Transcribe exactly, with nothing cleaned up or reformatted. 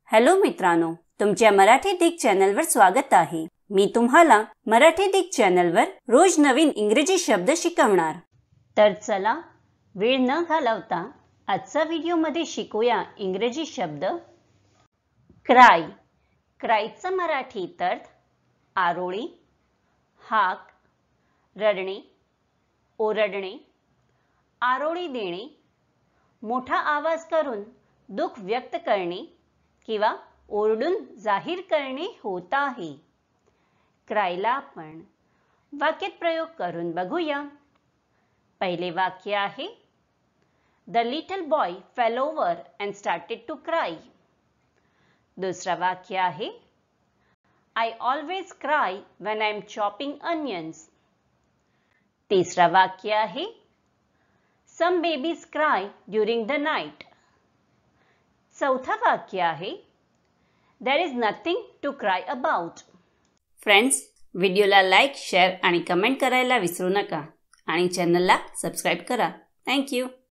Hello मित्रांनो, तुमच्या मराठी दिग चॅनलवर स्वागत आहे। मी तुम्हाला मराठी दिग चॅनलवर रोज नवीन इंग्रजी शब्द शिकवणार। तर चला वेळ न घालवता आजचा व्हिडिओ मध्ये शिकूया इंग्रजी शब्द क्राय। क्रायचा मराठीत अर्थ आरोळी, हाक, रडणे, ओरडणे, आरोळी देणे, मोठा आवाज करून दुःख व्यक्त करणे किंवा ओरडून जाहीर करणे होत आहे। क्रायला आपण वाक्यात प्रयोग करून बघूया। पहिले वाक्य आहे The little boy fell over and started to cry. दुसरा वाक्य आहे I always cry when I am chopping onions. तिसरा वाक्य आहे Some babies cry during the night. चौथा वाक्य आहे There is nothing to cry about. Friends, व्हिडिओला लाईक, शेअर आणि कमेंट करायला विसरू नका आणि चॅनलला सबस्क्राइब करा। Thank you.